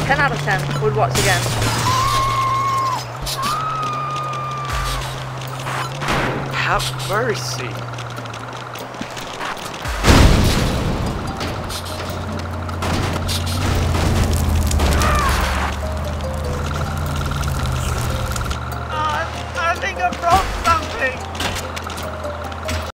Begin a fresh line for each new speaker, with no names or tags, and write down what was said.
10 out of 10. Would watch again.
Have mercy.